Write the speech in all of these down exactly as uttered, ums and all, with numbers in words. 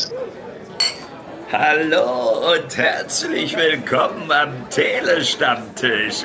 Hallo und herzlich willkommen am Telestammtisch.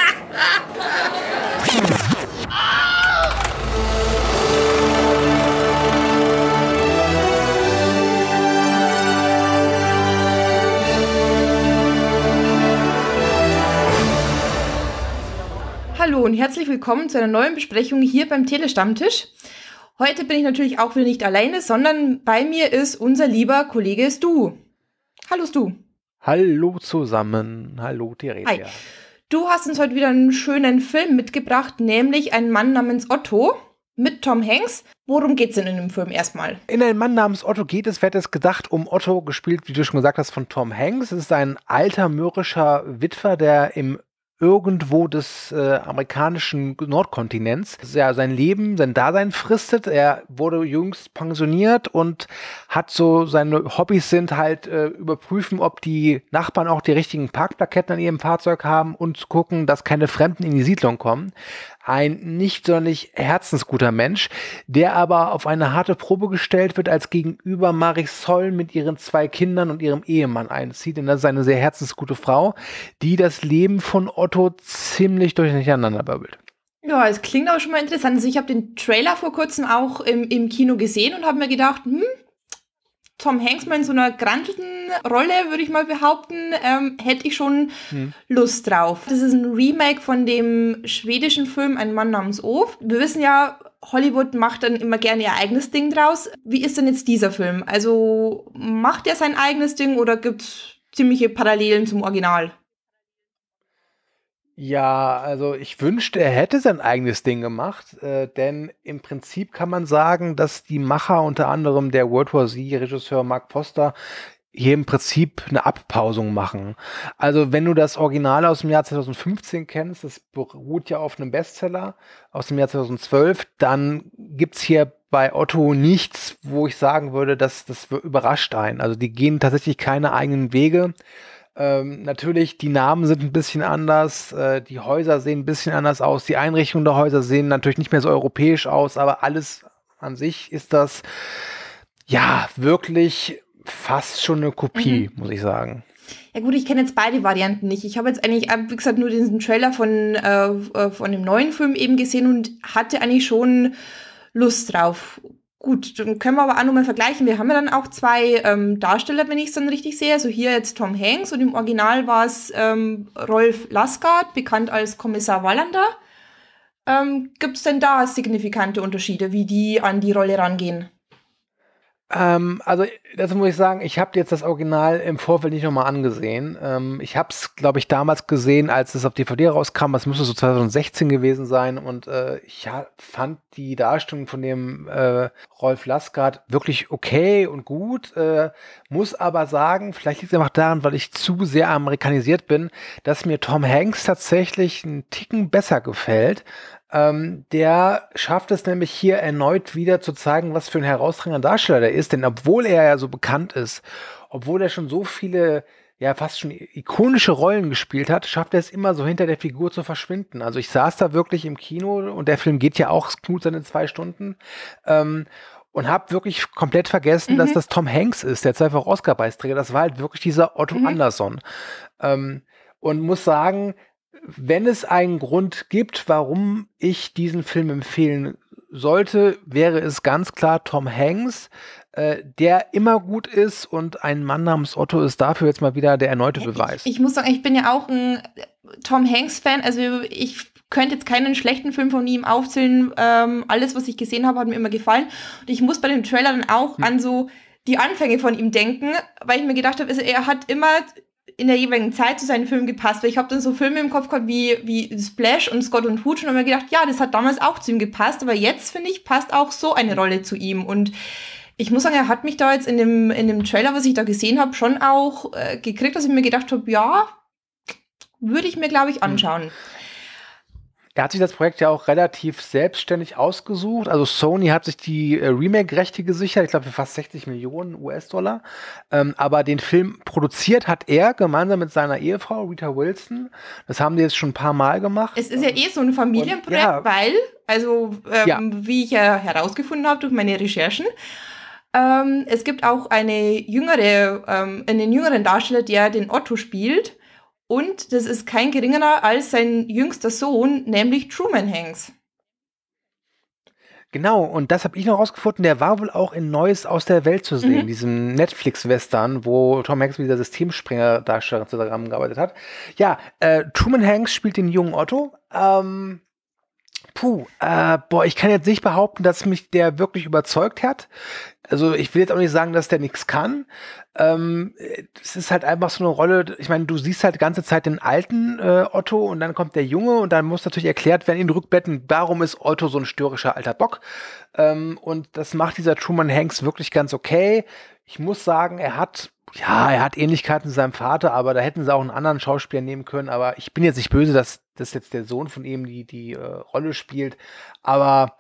Hallo und herzlich willkommen zu einer neuen Besprechung hier beim Telestammtisch. Heute bin ich natürlich auch wieder nicht alleine, sondern bei mir ist unser lieber Kollege Stu. Hallo Stu. Hallo zusammen. Hallo Theresia. Hi. Du hast uns heute wieder einen schönen Film mitgebracht, nämlich Ein Mann namens Otto mit Tom Hanks. Worum geht's denn in dem Film erstmal? In Ein Mann namens Otto geht es, wer hätte es gedacht, um Otto, gespielt, wie du schon gesagt hast, von Tom Hanks. Es ist ein alter mürrischer Witwer, der im irgendwo des äh, amerikanischen Nordkontinents ja sein Leben, sein Dasein fristet. Er wurde jüngst pensioniert und hat so, seine Hobbys sind halt äh, überprüfen, ob die Nachbarn auch die richtigen Parkplaketten an ihrem Fahrzeug haben und zu gucken, dass keine Fremden in die Siedlung kommen. Ein nicht sonderlich herzensguter Mensch, der aber auf eine harte Probe gestellt wird, als gegenüber Marisol mit ihren zwei Kindern und ihrem Ehemann einzieht. Und das ist eine sehr herzensgute Frau, die das Leben von Otto ziemlich durcheinander wirbelt. Ja, es klingt auch schon mal interessant. Also ich habe den Trailer vor kurzem auch im, im Kino gesehen und habe mir gedacht, hm, Tom Hanks mal in so einer grandiosen Rolle, würde ich mal behaupten, ähm, hätte ich schon hm. Lust drauf. Das ist ein Remake von dem schwedischen Film Ein Mann namens Ove. Wir wissen ja, Hollywood macht dann immer gerne ihr eigenes Ding draus. Wie ist denn jetzt dieser Film? Also macht er sein eigenes Ding oder gibt es ziemliche Parallelen zum Original? Ja, also ich wünschte, er hätte sein eigenes Ding gemacht, äh, denn im Prinzip kann man sagen, dass die Macher, unter anderem der World War Z-Regisseur Mark Foster, hier im Prinzip eine Abpausung machen. Also wenn du das Original aus dem Jahr zweitausendfünfzehn kennst, das beruht ja auf einem Bestseller aus dem Jahr zweitausendzwölf, dann gibt's hier bei Otto nichts, wo ich sagen würde, dass das überrascht einen. Also die gehen tatsächlich keine eigenen Wege. Ähm, natürlich, die Namen sind ein bisschen anders, äh, die Häuser sehen ein bisschen anders aus, die Einrichtungen der Häuser sehen natürlich nicht mehr so europäisch aus, aber alles an sich ist das, ja, wirklich fast schon eine Kopie, mhm. muss ich sagen. Ja gut, ich kenne jetzt beide Varianten nicht. Ich habe jetzt eigentlich, wie gesagt, nur diesen Trailer von, äh, von dem neuen Film eben gesehen und hatte eigentlich schon Lust drauf. Gut, dann können wir aber auch nochmal vergleichen. Wir haben ja dann auch zwei ähm, Darsteller, wenn ich es dann richtig sehe. Also hier jetzt Tom Hanks und im Original war es ähm, Rolf Lassgard, bekannt als Kommissar Wallander. Ähm, Gibt es denn da signifikante Unterschiede, wie die an die Rolle rangehen? Ähm, also, dazu muss ich sagen, ich habe jetzt das Original im Vorfeld nicht nochmal angesehen. Ähm, ich habe es, glaube ich, damals gesehen, als es auf D V D rauskam. Das müsste so zweitausendsechzehn gewesen sein. Und äh, ich ja, fand die Darstellung von dem äh, Rolf Lassgard wirklich okay und gut. Äh, muss aber sagen, vielleicht liegt es einfach daran, weil ich zu sehr amerikanisiert bin, dass mir Tom Hanks tatsächlich einen Ticken besser gefällt. Ähm, der schafft es nämlich hier erneut wieder zu zeigen, was für ein herausragender Darsteller der ist, denn obwohl er ja so bekannt ist, obwohl er schon so viele, ja fast schon ikonische Rollen gespielt hat, schafft er es immer so hinter der Figur zu verschwinden. Also ich saß da wirklich im Kino und der Film geht ja auch gut seine zwei Stunden ähm, und habe wirklich komplett vergessen, mhm. dass das Tom Hanks ist, der zweifach Oscar-Preisträger. Das war halt wirklich dieser Otto mhm. Anderson. Ähm, und muss sagen, wenn es einen Grund gibt, warum ich diesen Film empfehlen sollte, wäre es ganz klar Tom Hanks, äh, der immer gut ist, und Ein Mann namens Otto ist dafür jetzt mal wieder der erneute Beweis. Ich, ich muss sagen, ich bin ja auch ein Tom Hanks-Fan, also ich könnte jetzt keinen schlechten Film von ihm aufzählen. Ähm, alles, was ich gesehen habe, hat mir immer gefallen. Und ich muss bei dem Trailer dann auch hm. an so die Anfänge von ihm denken, weil ich mir gedacht habe, also er hat immer in der jeweiligen Zeit zu seinen Filmen gepasst, weil ich habe dann so Filme im Kopf gehabt wie, wie Splash und Scott und Hooch und habe mir gedacht, ja, das hat damals auch zu ihm gepasst, aber jetzt, finde ich, passt auch so eine Rolle zu ihm. Und ich muss sagen, er hat mich da jetzt in dem, in dem Trailer, was ich da gesehen habe, schon auch äh, gekriegt, dass ich mir gedacht habe, ja, würde ich mir, glaube ich, anschauen. Hm. Er hat sich das Projekt ja auch relativ selbstständig ausgesucht. Also Sony hat sich die äh, Remake-Rechte gesichert, ich glaube für fast sechzig Millionen U S-Dollar. Ähm, aber den Film produziert hat er gemeinsam mit seiner Ehefrau Rita Wilson. Das haben die jetzt schon ein paar Mal gemacht. Es ist ja eh so ein Familienprojekt, und, ja, weil, also ähm, ja. wie ich ja herausgefunden habe durch meine Recherchen, Ähm, es gibt auch eine jüngere, ähm, einen jüngeren Darsteller, der den Otto spielt. Und das ist kein geringerer als sein jüngster Sohn, nämlich Truman Hanks. Genau, und das habe ich noch rausgefunden, der war wohl auch in Neues aus der Welt zu sehen, Mhm. diesem Netflix-Western, wo Tom Hanks mit dieser Systemspringer-Darstellerin zusammengearbeitet hat. Ja, äh, Truman Hanks spielt den jungen Otto. Ähm, puh, äh, boah, ich kann jetzt nicht behaupten, dass mich der wirklich überzeugt hat. Also ich will jetzt auch nicht sagen, dass der nichts kann. Ähm, es ist halt einfach so eine Rolle, ich meine, du siehst halt die ganze Zeit den alten äh, Otto und dann kommt der Junge und dann muss natürlich erklärt werden in Rückblenden, warum ist Otto so ein störrischer alter Bock. Ähm, und das macht dieser Truman Hanks wirklich ganz okay. Ich muss sagen, er hat, ja, er hat Ähnlichkeiten zu seinem Vater, aber da hätten sie auch einen anderen Schauspieler nehmen können. Aber ich bin jetzt nicht böse, dass das jetzt der Sohn von ihm die, die äh, Rolle spielt. Aber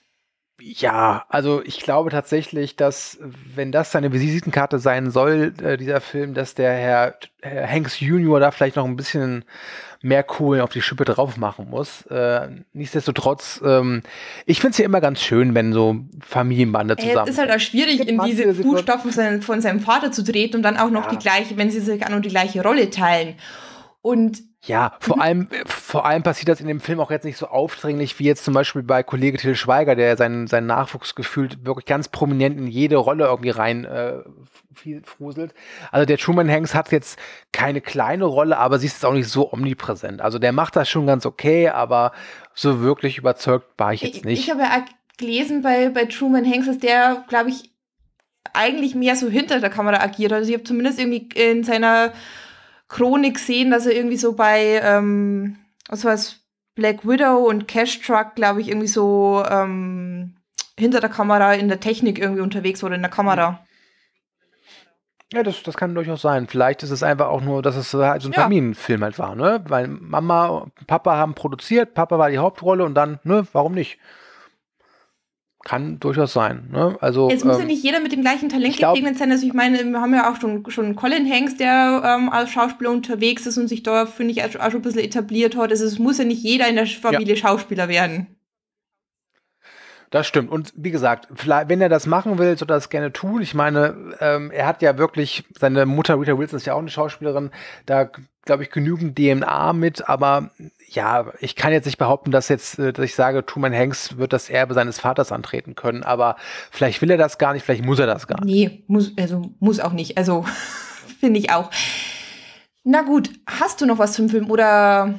ja, also ich glaube tatsächlich, dass, wenn das seine Visitenkarte sein soll, äh, dieser Film, dass der Herr, Herr Hanks Junior da vielleicht noch ein bisschen mehr Kohlen auf die Schippe drauf machen muss. Äh, nichtsdestotrotz, ähm, ich finde es ja immer ganz schön, wenn so Familienbande Es zusammen. ist halt auch schwierig, Gibt in manche diese Situation- Fußstapfen von, von seinem Vater zu treten und dann auch noch Ja. die gleiche, wenn sie sich auch noch die gleiche Rolle teilen. Und Ja, vor allem, vor allem passiert das in dem Film auch jetzt nicht so aufdringlich wie jetzt zum Beispiel bei Kollege Till Schweiger, der seinen, seinen Nachwuchs gefühlt wirklich ganz prominent in jede Rolle irgendwie rein äh, viel fruselt. Also der Truman Hanks hat jetzt keine kleine Rolle, aber sie ist jetzt auch nicht so omnipräsent. Also der macht das schon ganz okay, aber so wirklich überzeugt war ich jetzt ich, nicht. ich habe ja auch gelesen bei, bei Truman Hanks, dass der, glaube ich, eigentlich mehr so hinter der Kamera agiert. Also ich habe zumindest irgendwie in seiner Chronik gesehen, dass er irgendwie so bei, ähm, was war's, Black Widow und Cash Truck, glaube ich, irgendwie so ähm, hinter der Kamera in der Technik irgendwie unterwegs oder in der Kamera. Ja, das, das kann durchaus sein. Vielleicht ist es einfach auch nur, dass es halt so ein Ja. Familienfilm halt war, ne? Weil Mama und Papa haben produziert, Papa war die Hauptrolle und dann, ne, warum nicht? Kann durchaus sein, ne? Also, Jetzt muss ja ähm, nicht jeder mit dem gleichen Talent ich glaub- gesegnet sein. Also ich meine, wir haben ja auch schon, schon Colin Hanks, der ähm, als Schauspieler unterwegs ist und sich da, finde ich, auch schon ein bisschen etabliert hat. Also es muss ja nicht jeder in der Familie Schauspieler werden. das stimmt. Und wie gesagt, vielleicht, wenn er das machen will, soll er das gerne tun. Ich meine, ähm, er hat ja wirklich, seine Mutter Rita Wilson ist ja auch eine Schauspielerin, da glaube ich genügend D N A mit, aber ja, ich kann jetzt nicht behaupten, dass jetzt, äh, dass ich sage, Truman Hanks wird das Erbe seines Vaters antreten können, aber vielleicht will er das gar nicht, vielleicht muss er das gar nicht. Nee, muss, also muss auch nicht. Also finde ich auch. Na gut, hast du noch was zum Film oder?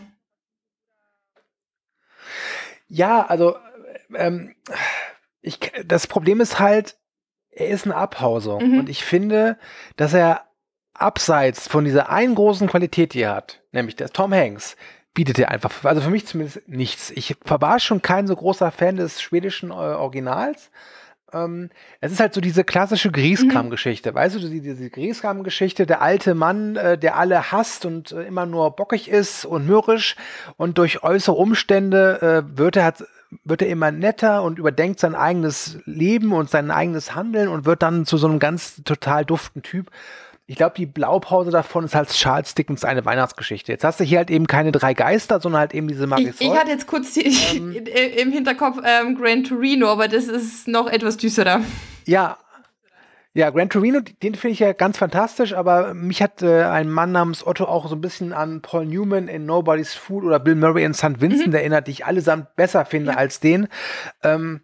Ja, also ähm, ich, das Problem ist halt, er ist eine Abhausung. Mhm. Und ich finde, dass er abseits von dieser einen großen Qualität, die er hat, nämlich der Tom Hanks, bietet er einfach, also für mich zumindest nichts. Ich war schon kein so großer Fan des schwedischen äh, Originals. Ähm, es ist halt so diese klassische Grieskram-Geschichte. Weißt du, diese, diese Grieskram-Geschichte, der alte Mann, äh, der alle hasst und äh, immer nur bockig ist und mürrisch und durch äußere Umstände äh, wird er halt wird er immer netter und überdenkt sein eigenes Leben und sein eigenes Handeln und wird dann zu so einem ganz total duften Typ. Ich glaube, die Blaupause davon ist halt Charles Dickens eine Weihnachtsgeschichte. Jetzt hast du hier halt eben keine drei Geister, sondern halt eben diese Ich, Magisol. ich hatte jetzt kurz die, Ähm. im Hinterkopf ähm, Gran Torino, aber das ist noch etwas düsterer. Ja, ja, Gran Torino, den finde ich ja ganz fantastisch, aber mich hat äh, ein Mann namens Otto auch so ein bisschen an Paul Newman in Nobody's Fool oder Bill Murray in Sankt Vincent erinnert, die ich allesamt besser finde als den. Ähm,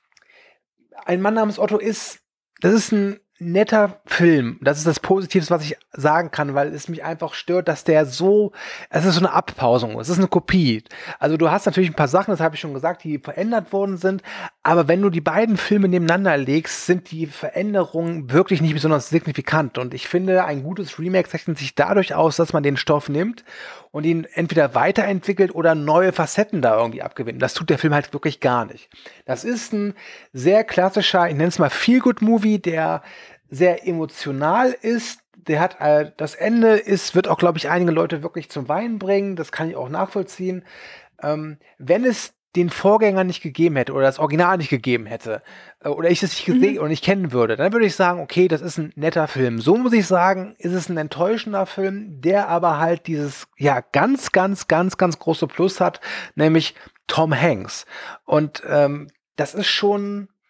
ein Mann namens Otto ist, das ist ein netter Film. Das ist das Positivste, was ich sagen kann, weil es mich einfach stört, dass der so, es ist so eine Abpausung, es ist eine Kopie. Also du hast natürlich ein paar Sachen, das habe ich schon gesagt, die verändert worden sind, aber wenn du die beiden Filme nebeneinander legst, sind die Veränderungen wirklich nicht besonders signifikant und ich finde, ein gutes Remake zeichnet sich dadurch aus, dass man den Stoff nimmt und ihn entweder weiterentwickelt oder neue Facetten da irgendwie abgewinnt. Das tut der Film halt wirklich gar nicht. Das ist ein sehr klassischer, ich nenne es mal Feel-Good-Movie, der sehr emotional ist. Der hat äh, das Ende ist, wird auch, glaube ich, einige Leute wirklich zum Weinen bringen. Das kann ich auch nachvollziehen. Ähm, wenn es den Vorgänger nicht gegeben hätte oder das Original nicht gegeben hätte äh, oder ich es nicht gesehen Mhm. oder nicht kennen würde, dann würde ich sagen, okay, das ist ein netter Film. So muss ich sagen, ist es ein enttäuschender Film, der aber halt dieses ja ganz, ganz, ganz, ganz große Plus hat, nämlich Tom Hanks. Und ähm, das ist schon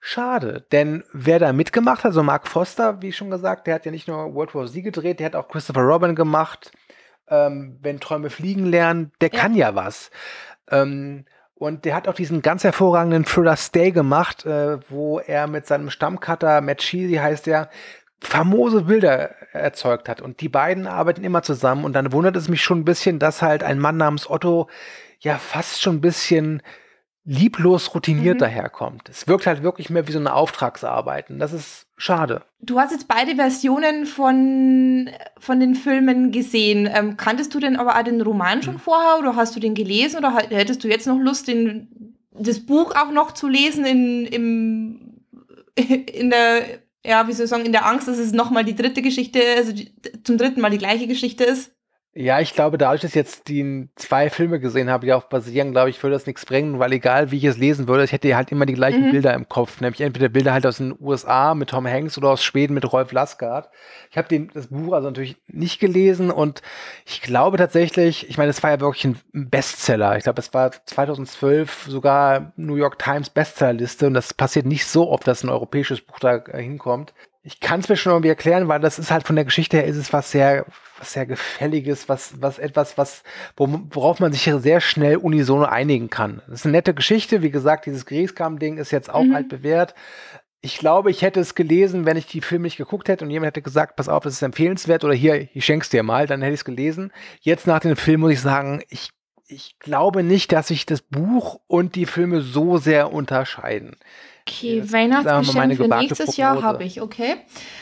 schade, denn wer da mitgemacht hat, so Mark Foster, wie schon gesagt, der hat ja nicht nur World War Z gedreht, der hat auch Christopher Robin gemacht, ähm, wenn Träume fliegen lernen, der ja. kann ja was. Ähm, und der hat auch diesen ganz hervorragenden Thriller Stay gemacht, äh, wo er mit seinem Stammcutter, Matt Sheehy heißt der, famose Bilder erzeugt hat. Und die beiden arbeiten immer zusammen. Und dann wundert es mich schon ein bisschen, dass halt ein Mann namens Otto ja fast schon ein bisschen lieblos routiniert mhm. daherkommt. Es wirkt halt wirklich mehr wie so eine Auftragsarbeit. Und das ist schade. Du hast jetzt beide Versionen von, von den Filmen gesehen. Ähm, kanntest du denn aber auch den Roman schon mhm. vorher oder hast du den gelesen oder hättest du jetzt noch Lust, den, das Buch auch noch zu lesen in, im, in der, ja, wie soll ich sagen, in der Angst, dass es nochmal die dritte Geschichte, also die, zum dritten Mal die gleiche Geschichte ist? Ja, ich glaube, dadurch, dass ich jetzt die zwei Filme gesehen habe, die darauf basieren, glaube ich, würde das nichts bringen, weil egal, wie ich es lesen würde, ich hätte halt immer die gleichen mhm. Bilder im Kopf, nämlich entweder Bilder halt aus den U S A mit Tom Hanks oder aus Schweden mit Rolf Lassgard. Ich habe den das Buch also natürlich nicht gelesen und ich glaube tatsächlich, ich meine, es war ja wirklich ein Bestseller. Ich glaube, es war zweitausendzwölf sogar New York Times Bestsellerliste und das passiert nicht so oft, dass ein europäisches Buch da hinkommt. Ich kann es mir schon irgendwie erklären, weil das ist halt von der Geschichte her ist es was sehr, was sehr Gefälliges, was, was etwas, was, worauf man sich sehr schnell unisono einigen kann. Das ist eine nette Geschichte. Wie gesagt, dieses Grieskram-Ding ist jetzt auch mhm. halt bewährt. Ich glaube, ich hätte es gelesen, wenn ich die Filme nicht geguckt hätte und jemand hätte gesagt, pass auf, es ist empfehlenswert oder hier, ich schenk's dir mal, dann hätte ich es gelesen. Jetzt nach dem Film muss ich sagen, ich, ich glaube nicht, dass sich das Buch und die Filme so sehr unterscheiden. Okay, ja, Weihnachtsgeschenk für nächstes Prognose. Jahr habe ich, okay.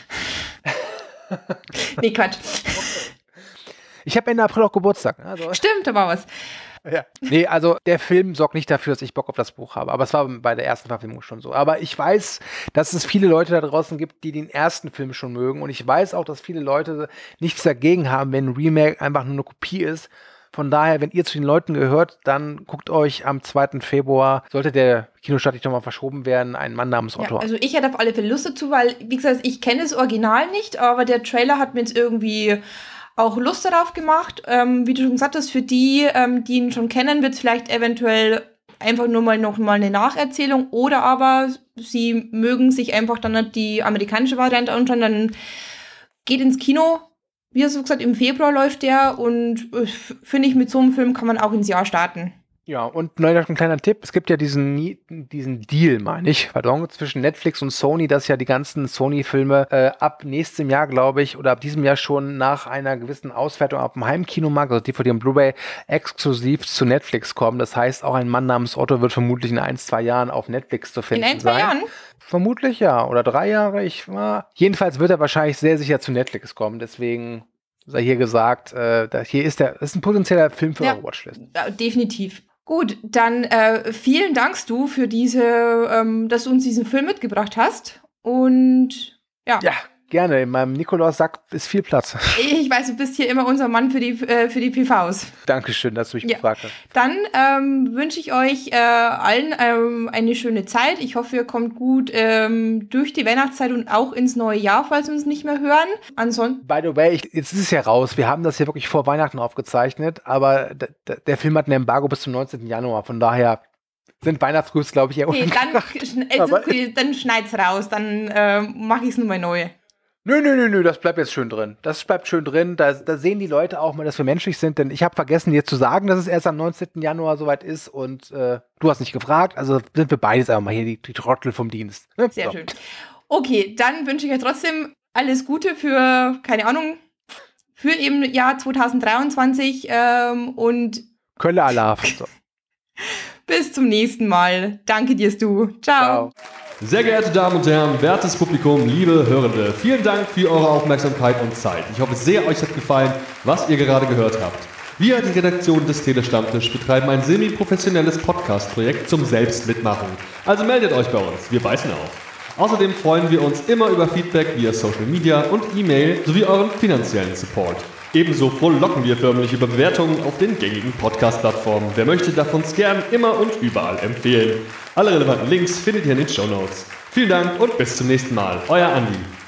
Nee, Quatsch. Ich habe Ende April auch Geburtstag. Also. Stimmt, da war was. Ja. Nee, also der Film sorgt nicht dafür, dass ich Bock auf das Buch habe. Aber es war bei der ersten Verfilmung schon so. Aber ich weiß, dass es viele Leute da draußen gibt, die den ersten Film schon mögen. Und ich weiß auch, dass viele Leute nichts dagegen haben, wenn ein Remake einfach nur eine Kopie ist. Von daher, wenn ihr zu den Leuten gehört, dann guckt euch am zweiten Februar, sollte der Kinostart nicht nochmal verschoben werden, ein Mann namens Otto. Ja, also ich hätte auf alle Fälle Lust dazu, weil, wie gesagt, ich kenne das Original nicht, aber der Trailer hat mir jetzt irgendwie auch Lust darauf gemacht. Ähm, wie du schon gesagt hast, für die, ähm, die ihn schon kennen, wird es vielleicht eventuell einfach nur mal noch mal eine Nacherzählung oder aber sie mögen sich einfach dann die amerikanische Variante anschauen, dann geht ins Kino. Wie hast du gesagt, im Februar läuft der und äh, finde ich, mit so einem Film kann man auch ins Jahr starten. Ja, und noch ein kleiner Tipp, es gibt ja diesen, diesen Deal, meine ich, pardon, zwischen Netflix und Sony, dass ja die ganzen Sony-Filme äh, ab nächstem Jahr, glaube ich, oder ab diesem Jahr schon nach einer gewissen Auswertung auf dem Heimkinomarkt, also D V D und Blu-ray, exklusiv zu Netflix kommen. Das heißt, auch ein Mann namens Otto wird vermutlich in ein, zwei Jahren auf Netflix zu finden sein. In ein, zwei sein. Jahren? Vermutlich ja, oder drei Jahre, ich war. Jedenfalls wird er wahrscheinlich sehr sicher zu Netflix kommen, deswegen sei hier gesagt, äh, da, hier ist der, das ist ein potenzieller Film für ja, eure Watchlist. Ja, definitiv. Gut, dann äh, vielen Dank du für diese, ähm, dass du uns diesen Film mitgebracht hast. Und ja. Ja, gerne. In meinem Nikolaus-Sack ist viel Platz. Ich weiß, du bist hier immer unser Mann für die, äh, für die P Vs. Dankeschön, dass du mich ja. gefragt hast. Dann ähm, wünsche ich euch äh, allen ähm, eine schöne Zeit. Ich hoffe, ihr kommt gut ähm, durch die Weihnachtszeit und auch ins neue Jahr, falls wir uns nicht mehr hören. Ansonsten. By the way, ich, jetzt ist es ja raus. Wir haben das hier wirklich vor Weihnachten aufgezeichnet, aber d- d- der Film hat ein Embargo bis zum neunzehnten Januar. Von daher sind Weihnachtsgrüße, glaube ich, eher okay, dann, äh, dann schneid's raus. Dann äh, mache ich es nochmal neu. Nö, nö, nö, nö, das bleibt jetzt schön drin. Das bleibt schön drin. Da, da sehen die Leute auch mal, dass wir menschlich sind. Denn ich habe vergessen, dir zu sagen, dass es erst am neunzehnten Januar soweit ist. Und äh, du hast nicht gefragt. Also sind wir beides einfach mal hier die, die Trottel vom Dienst. Ne? Sehr so. Schön. Okay, dann wünsche ich euch trotzdem alles Gute für, keine Ahnung, für eben Jahr zwanzig dreiundzwanzig. Ähm, und Kölle Alaf. So. Bis zum nächsten Mal. Danke dir, Stu. Ciao. Ciao. Sehr geehrte Damen und Herren, wertes Publikum, liebe Hörende, vielen Dank für eure Aufmerksamkeit und Zeit. Ich hoffe sehr, euch hat gefallen, was ihr gerade gehört habt. Wir, die Redaktion des Telestammtisch, betreiben ein semi-professionelles Podcast-Projekt zum Selbstmitmachen. Also meldet euch bei uns, wir beißen auf. Außerdem freuen wir uns immer über Feedback via Social Media und E-Mail sowie euren finanziellen Support. Ebenso frohlocken wir förmlich über Bewertungen auf den gängigen Podcast-Plattformen. Wer möchte, darf uns gern immer und überall empfehlen. Alle relevanten Links findet ihr in den Shownotes. Vielen Dank und bis zum nächsten Mal. Euer Andi.